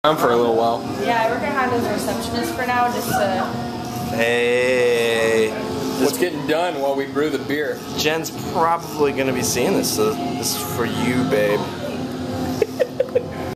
For a little while. Yeah, I work at Honda's receptionist for now, just to... Hey. What's getting done while we brew the beer? Jen's probably going to be seeing this, so this is for you, babe.